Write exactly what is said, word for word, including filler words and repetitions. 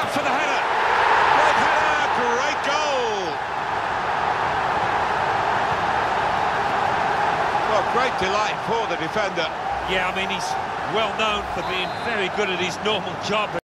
for the header. Great header, great goal. Well, great delight for the defender. Yeah, I mean, he's well known for being very good at his normal job.